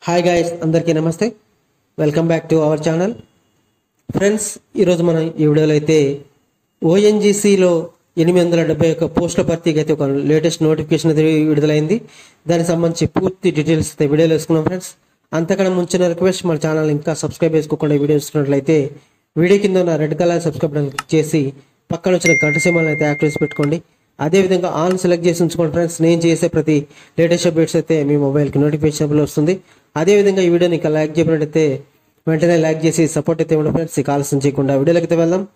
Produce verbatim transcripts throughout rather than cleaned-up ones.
Hi guys, అందరికీ నమస్తే. Welcome back to our channel. Friends, ఈరోజు మనం ఈ వీడియోలో అయితే ఓఎన్జీసీలో ఎనిమిది వందల డెబ్బై ఒక్క పోస్టుల భర్తీకి అయితే ఒక లేటెస్ట్ నోటిఫికేషన్ అయితే విడుదలైంది. దానికి సంబంధించి పూర్తి డీటెయిల్స్ అయితే వీడియోలో వేసుకున్నాం. ఫ్రెండ్స్, అంతకన్నా ముంచిన రిక్వెస్ట్, మన ఛానల్ ఇంకా సబ్స్క్రైబ్ చేసుకోకుండా వీడియో చూస్తున్నట్లయితే వీడియో కింద ఉన్న red colour subscribe button click చేసి పక్కన వచ్చిన గంట సింబల్ని అయితే యాక్టివ్ చేసి పెట్టుకోండి. అదేవిధంగా ఆల్ సెలెక్ట్ చేసి ఉంచుకోండి. ఫ్రెండ్స్, నేను చేసే ప్రతి లేటెస్ట్ అప్డేట్స్ అయితే మీ మొబైల్కి నోటిఫికేషన్ వస్తుంది. అదేవిధంగా ఈ వీడియోని ఇంకా లైక్ చేయనట్టయితే వెంటనే లైక్ చేసి సపోర్ట్ అయితే ఇవ్వండి. ఫ్రెండ్స్, ఇక ఆలస్యం చేయకుండా వీడియోలోకి అయితే వెళ్దాం.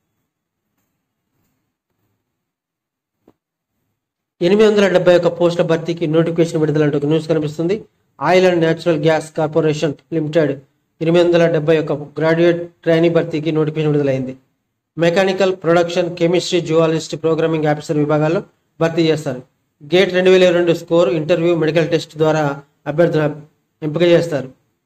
ఎనిమిది వందల డెబ్బై ఒక్క పోస్టుల భర్తీకి నోటిఫికేషన్ విడుదలంటూ న్యూస్ కనిపిస్తుంది. Oil and natural gas corporation limited ఎనిమిది వందల డెబ్బై ఒక్క గ్రాడ్యుయేట్ ట్రైనీ భర్తీకి నోటిఫికేషన్ విడుదలైంది. Mechanical, production, chemistry, zoologist, programming officer విభాగాల్లో భర్తీ చేస్తారు. గేట్ రెండు వేల ఇరవై రెండు స్కోర్, ఇంటర్వ్యూ, మెడికల్ టెస్ట్ ద్వారా అభ్యర్థుల ఎంపిక చేస్తారు.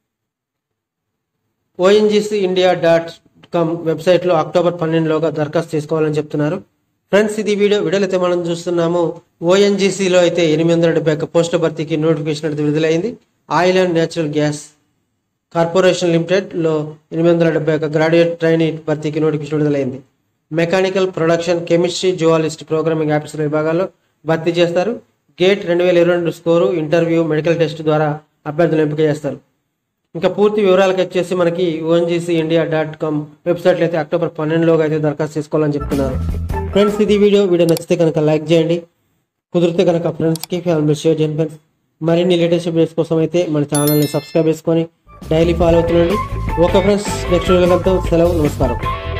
ఓఎన్జీసీ ఇండియా డాట్ కామ్ వెబ్సైట్లో అక్టోబర్ పన్నెండులోగా దరఖాస్తు చేసుకోవాలని చెప్తున్నారు. ఫ్రెండ్స్, ఇది వీడియో వీడియోలో అయితే మనం చూస్తున్నాము. ఓఎన్జీసీలో అయితే ఎనిమిది వందల డెబ్బై ఒక్క పోస్టుల భర్తీకి నోటిఫికేషన్ అయితే విడుదలైంది. Oil and natural gas corporation లిమిటెడ్లో ఎనిమిది వందల డెబ్బై ఒక్క గ్రాడ్యుయేట్ ట్రైనీ భర్తీకి నోటిఫికేషన్ విడుదలైంది. Mechanical, production, chemistry, zoologist, programming officer విభాగాల్లో భర్తీ చేస్తారు. గేట్ రెండు వేల ఇరవై రెండు స్కోరు, ఇంటర్వ్యూ, మెడికల్ టెస్ట్ ద్వారా అభ్యర్థులు ఎంపిక చేస్తారు. ఇంకా పూర్తి వివరాలకు వచ్చేసి మనకి ఓఎన్జీసీ ఇండియా డాట్ కామ్ వెబ్సైట్లో అయితే అక్టోబర్ పన్నెండులోగా అయితే దరఖాస్తు చేసుకోవాలని చెప్తున్నారు. ఫ్రెండ్స్, ఇది వీడియో వీడియో నచ్చితే కనుక లైక్ చేయండి, కుదిరితే కనుక ఫ్రెండ్స్కి ఫ్యామిలీ షేర్ చేయండి. ఫ్రెండ్స్, మరిన్ని లేటెస్ట్ వీడియోస్ కోసం అయితే మన ఛానల్ని సబ్స్క్రైబ్ చేసుకొని డైలీ ఫాలో అవుతుండండి. ఓకే ఫ్రెండ్స్, నెక్స్ట్ వీడియో కలుద్దాం. సెలవు, నమస్కారం.